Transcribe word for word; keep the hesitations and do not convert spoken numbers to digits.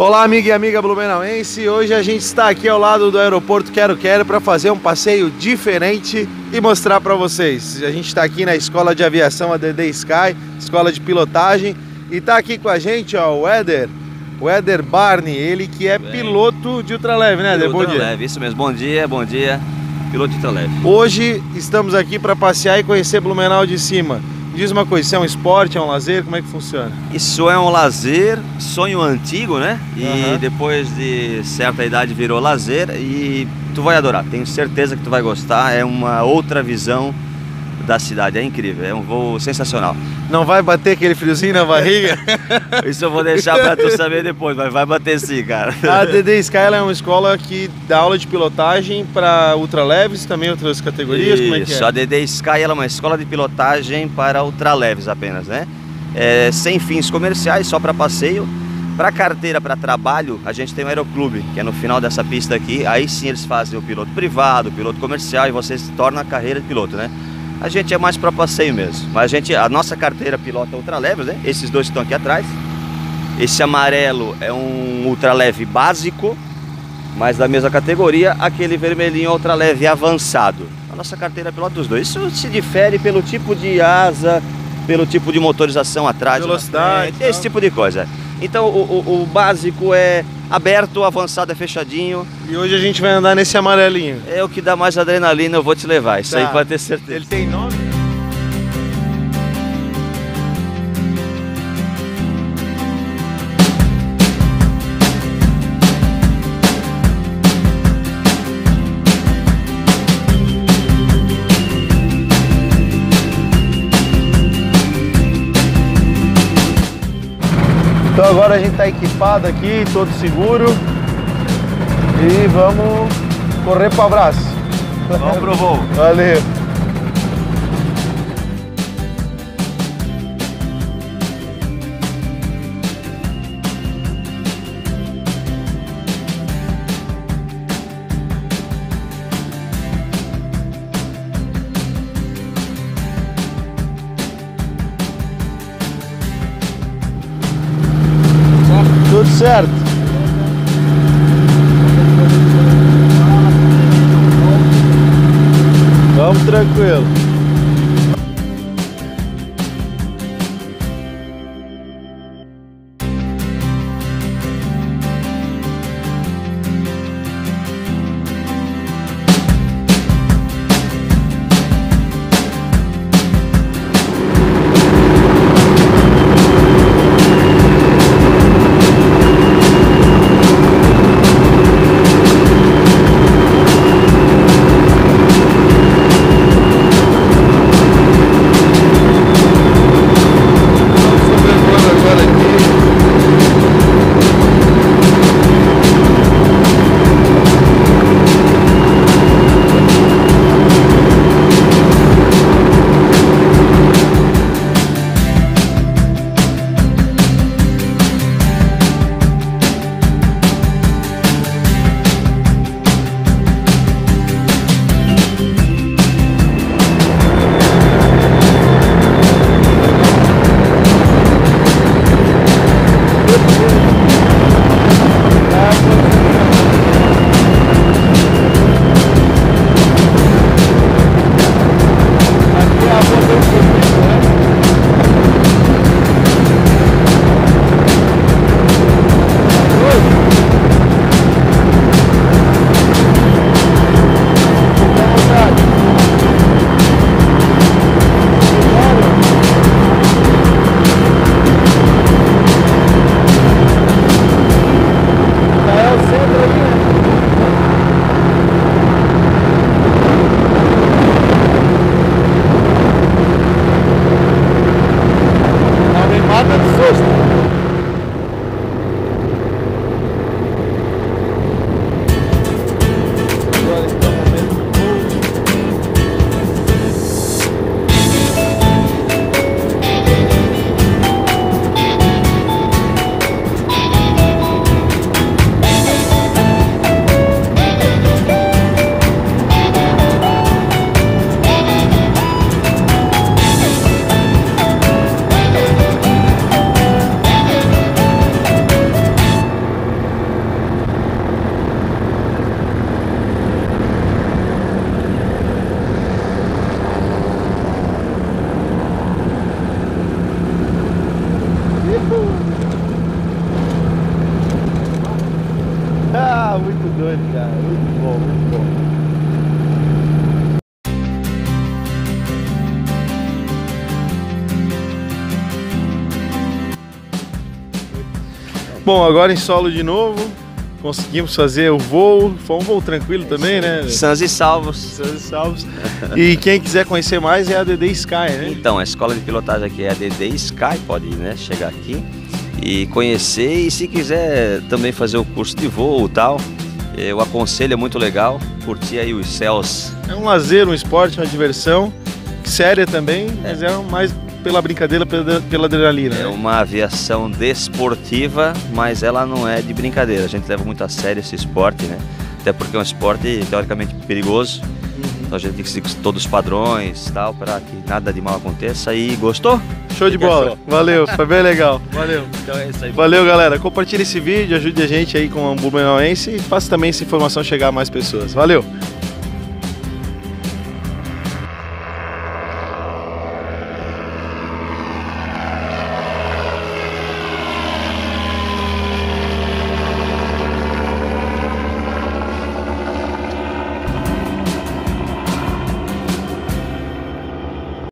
Olá, amiga e amiga blumenauense. Hoje a gente está aqui ao lado do aeroporto Quero Quero para fazer um passeio diferente e mostrar para vocês. A gente está aqui na escola de aviação, a D D Sky, escola de pilotagem, e está aqui com a gente, ó, o Éder, o Éder Barney, ele que é piloto de ultraleve, né, Éder? Bom dia. Ultraleve, isso mesmo. Bom dia, bom dia. Piloto de ultraleve. Hoje estamos aqui para passear e conhecer Blumenau de cima. Diz uma coisa, isso é um esporte, é um lazer, como é que funciona? Isso é um lazer, sonho antigo, né? E Uhum. depois de certa idade virou lazer e tu vai adorar, tenho certeza que tu vai gostar, é uma outra visão da cidade, é incrível, é um voo sensacional. Não vai bater aquele friozinho na barriga? Isso eu vou deixar pra tu saber depois, mas vai bater sim, cara. A D D Sky ela é uma escola que dá aula de pilotagem para ultraleves, também outras categorias, Isso, como é que é? a D D Sky ela é uma escola de pilotagem para ultraleves apenas, né? É, sem fins comerciais, só para passeio. Para carteira, para trabalho, a gente tem o Aeroclube, que é no final dessa pista aqui. Aí sim eles fazem o piloto privado, o piloto comercial e você se torna a carreira de piloto, né? A gente é mais para passeio mesmo. Mas a gente, a nossa carteira pilota ultraleves, né? Esses dois estão aqui atrás. Esse amarelo é um ultraleve básico, mas da mesma categoria. Aquele vermelhinho é ultraleve avançado. A nossa carteira pilota os dois. Isso se difere pelo tipo de asa, pelo tipo de motorização atrás, velocidade, frente, esse tipo de coisa. Então o, o, o básico é aberto, o avançado é fechadinho. E hoje a gente vai andar nesse amarelinho. É o que dá mais adrenalina, eu vou te levar. Isso Tá. aí pode ter certeza. Ele tem nome? Então agora a gente está equipado aqui, todo seguro. E vamos correr para o abraço. Vamos pro voo. Valeu. Tudo certo? Vamos tranquilo. muito doido, cara. Muito bom, muito bom. Bom, agora em solo de novo, conseguimos fazer o voo, foi um voo tranquilo também, né? Sãs e salvos. Sãs e salvos. E quem quiser conhecer mais é a D D Sky, né? Então, a escola de pilotagem aqui é a D D Sky, pode, né, chegar aqui e conhecer, e se quiser também fazer o curso de voo e tal, eu aconselho, é muito legal, curtir aí os céus. É um lazer, um esporte, uma diversão, séria também, mas é mais pela brincadeira, pela, pela adrenalina. É né? uma aviação desportiva, mas ela não é de brincadeira. A gente leva muito a sério esse esporte, né? Até porque é um esporte teoricamente perigoso. Uhum. Então a gente tem que seguir todos os padrões e tal, para que nada de mal aconteça. E gostou? Show de bola. Valeu, foi bem legal. Valeu. Então é isso aí. Valeu, galera. Compartilhe esse vídeo, ajude a gente aí com o Blumenauense e faça também essa informação chegar a mais pessoas. Valeu.